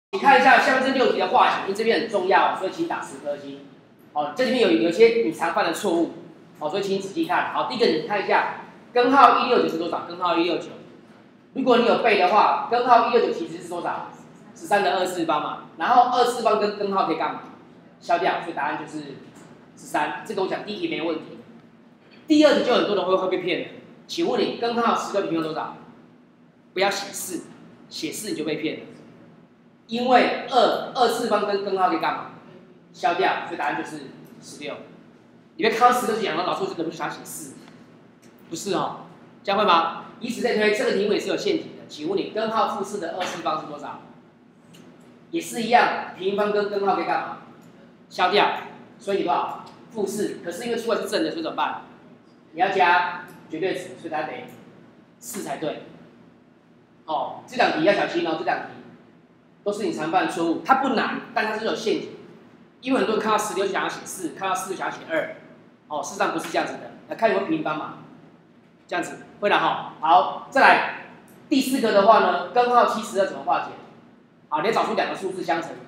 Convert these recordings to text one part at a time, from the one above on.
你看一下下面这6题的化学，因为这边很重要，所以请打10颗星。哦，这里面有些你常犯的错误，哦，所以请你仔细看。好，第一个你看一下根号169是多少？根号169，如果你有背的话，根号169其实是多少？13的2次方嘛。然后2次方跟根号可以干嘛？消掉，所以答案就是13。这个我讲第一题没问题。第二题就很多人会被骗的。请问你根号10个平方多少？不要写4，写4你就被骗了。因为2次方跟根号可以干嘛？消掉，所以答案就是16。你别看到10个就想到老师这个不想写4，不是哦，这样会吗？以此类推，这个题目也是有陷阱的。请问你根号负4的2次方是多少？也是一样，平方跟根号可以干嘛？消掉，所以你多少？负4。可是因为出来是正的，所以怎么办？你要加绝对值，所以它得4才对。哦，这两题要小心哦，这两题都是你常犯的错误。它不难，但它是有陷阱。因为很多人看到16就想要写4，看到4就想要写2，哦，事实上不是这样子的。来看有没有平方嘛？这样子会了哈。好，再来第4个的话呢，根号72怎么化解？好，你要找出2个数字相乘。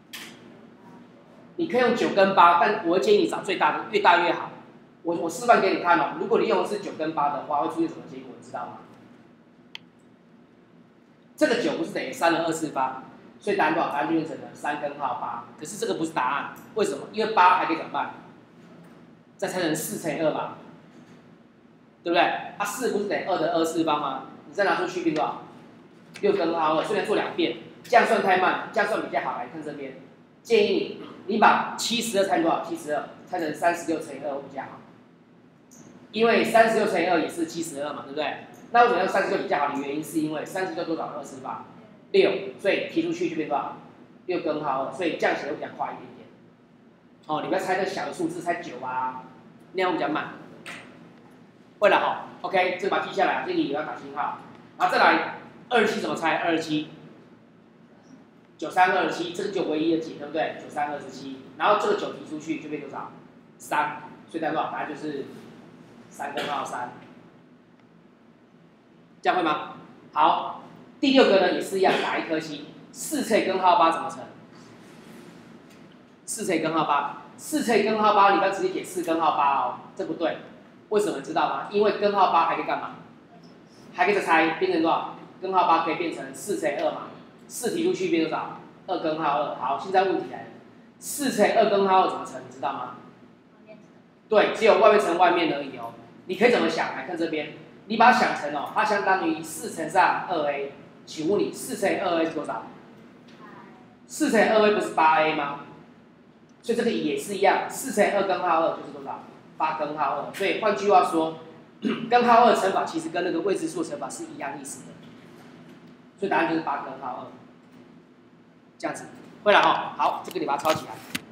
你可以用9跟8，但我会建议你找最大的，越大越好。我示范给你看哦。如果你用的是9跟8的话，会出现什么结果？你知道吗？这个9不是等于3的2次方，所以答案多少？答案就变成了3根号8。可是这个不是答案，为什么？因为8还可以怎么办？再拆成4乘以2嘛，对不对？啊，4不是等于2的2次方吗？你再拿出去变多少？6根号2，虽然做2遍，这样算太慢，这样算比较好。来看这边，建议你把72拆多少？72拆成36乘以2会比较好，因为36乘以2也是72嘛，对不对？那为什么用36比较好的原因，是因为36多少2次方？6，所以提出去就变多少？6根号2，所以这样写会比较快一点点。哦，你不要猜那小的数字，猜9啊，那样会比较慢。会了哈 ，OK， 这个把它记下来，这里也要打星号。然后再来27怎么猜？27，93、27，这个就唯一的解，对不对？93、27，然后这个9提出去就变多少？3，所以答案多少？答案就是3根号3。这样会吗？好，第6个呢也是一样，打1颗星。4乘以根号8怎么乘？4乘以根号8，4乘以根号8，你不要直接写4根号8哦，这不对。为什么你知道吗？因为根号8还可以干嘛？还可以再拆，变成多少？根号8可以变成4乘以2嘛，4提出去变多少？2根号2。好，现在问题来了，4乘以2根号2怎么乘？你知道吗？对，只有外面乘外面而已哦。你可以怎么想？来看这边。你把它想成哦，它相当于4乘上2a， 请问你4乘以2a 是多少？4乘以2a 不是8a 吗？所以这个也是一样，4乘以2根号2就是多少？8根号2。所以换句话说，根号2乘法其实跟那个未知数乘法是一样意思的。所以答案就是8根号2。这样子，会了哈。好，这个你把它抄起来。